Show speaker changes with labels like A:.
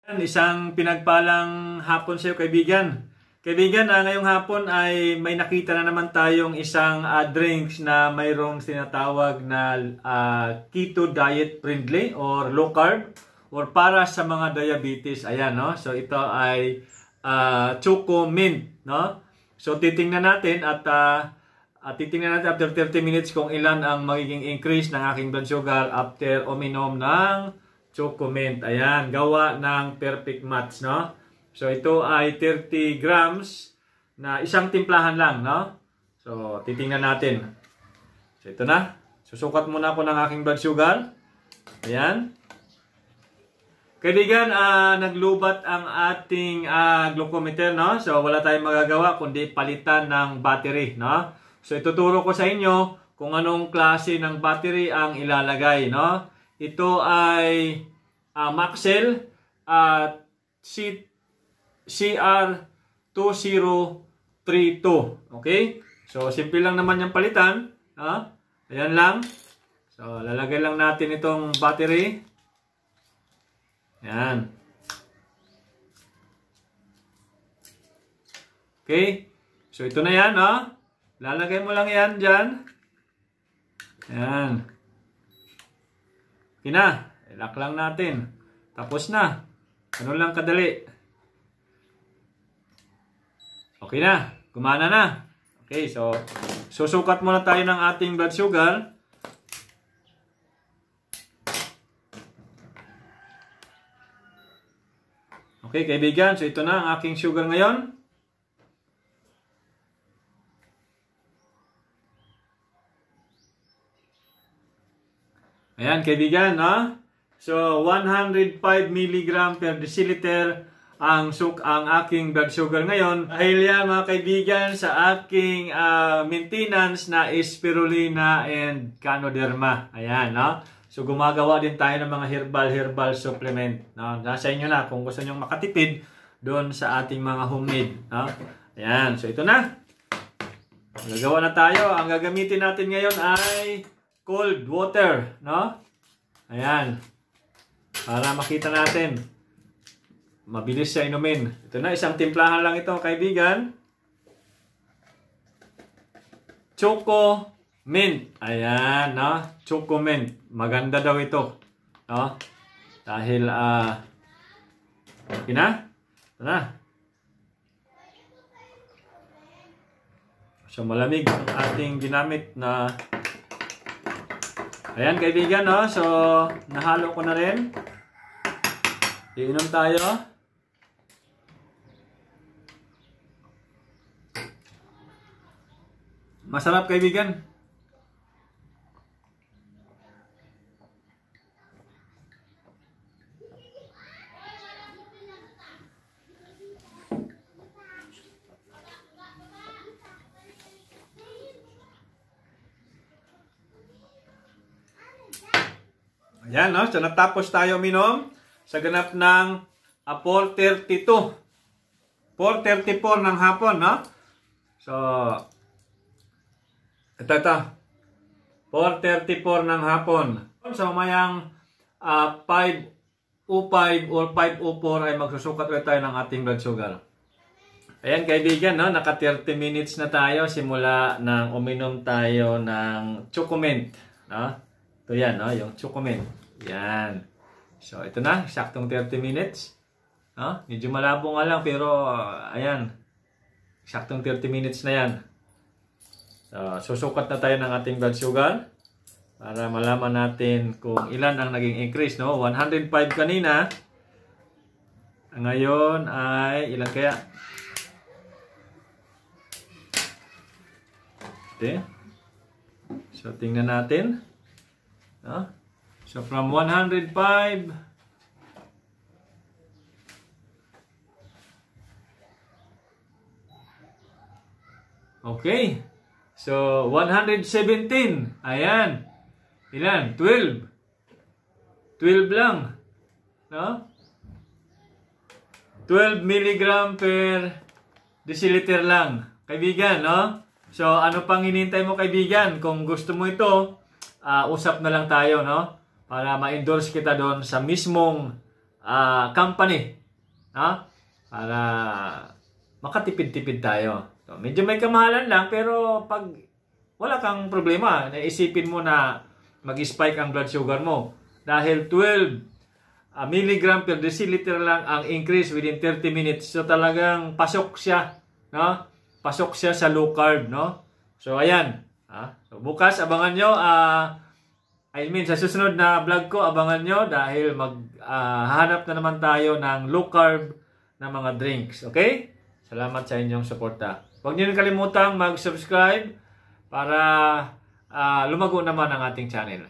A: Isang pinagpalang hapon sa iyo, kaibigan. Kaibigan, ngayong hapon ay may nakita na naman tayong isang drinks na mayroong tinatawag na keto diet friendly or low carb or para sa mga diabetes. Ayan, no? So ito ay Chocomint, no? So titingnan natin at titingnan natin after 30 minutes kung ilan ang magiging increase ng aking blood sugar after uminom ng Chocomint. Ayan, gawa ng perfect match, no? So ito ay 30 grams na isang timplahan lang, no? So titingnan natin. So ito na. Susukat muna ako ng aking blood sugar. Ayan. Kaibigan, naglubat ang ating glucometer, no? So wala tayong magagawa kundi palitan ng battery, no? So ituturo ko sa inyo kung anong klase ng battery ang ilalagay, no? Ito ay Maxell CR2032. Okay? So simple lang naman yung palitan, no? Ayan lang. So lalagay lang natin itong battery. Ayan. Okay? So ito na yan, no? Lalagay mo lang yan dyan. Ayan. Okay na. Lock lang natin. Tapos na. Ano lang kadali. Okay na. Gumana na. Okay, so susukat muna tayo ng ating blood sugar. Okay, kaibigan. So ito na ang aking sugar ngayon. Ayan, kaibigan, no? So, 105 mg per deciliter ang aking blood sugar ngayon. Dahil yan, mga kaibigan, sa aking maintenance na spirulina and canoderma. Ayan, no? So, gumagawa din tayo ng mga herbal supplement. No? Nasa inyo na kung gusto nyo makatipid doon sa ating mga homemade. No? Ayan, so ito na. Nagawa na tayo. Ang gagamitin natin ngayon ay cold water, no? Ayan. Para makita natin. Mabilis siya inumin. Ito na, isang timplahan lang ito, kaibigan. Chocomint. Ayan, no? Chocomint. Maganda daw ito, no? Dahil, okay na? Ito na. So, malamig ang ating ginamit na. Ayan, kaibigan, no? So, nahalo ko na rin. Iinom tayo. Masarap, kaibigan. Ayan, no? So, natapos tayo minom sa ganap ng 4:32. 4:34 ng hapon, no? So, ito. 4:34 ng hapon. So, mayang 5:05 or 5:04 ay magsusukat ulit tayo ng ating blood sugar. Ayan, kaibigan, no? Naka 30 minutes na tayo simula nang uminom tayo ng Chocomint, no? Ito yan, no? Yung Chocomint. Yan. So, ito na. Saktong 30 minutes. No? Medyo malabo nga lang, pero ayan. Saktong 30 minutes na yan. So, susukat na tayo ng ating blood sugar para malaman natin kung ilan ang naging increase, no? 105 kanina. Ngayon ay ilan kaya? Okay. So, tingnan natin. No? So, from 105, okay. So, 117. Ayan. Ilan? 12. 12 lang. No? 12 mg per deciliter lang. Kaibigan, no? So, ano pang hinihintay mo, kaibigan? Kung gusto mo ito, usap na lang tayo, no? Para ma-endorse kita doon sa mismong company, no? Para makatipid-tipid tayo. So, medyo may kamahalan lang, pero pag wala kang problema, naisipin mo na mag-spike ang blood sugar mo. Dahil 12 milligram per deciliter lang ang increase within 30 minutes. So talagang pasok siya, no? Pasok siya sa low carb, no? So ayan, so, bukas abangan nyo, sa susunod na vlog ko, abangan nyo dahil maghahanap na naman tayo ng low carb na mga drinks, okay? Salamat sa inyong suporta. Huwag niyo kalimutang mag-subscribe para lumago naman ang ating channel.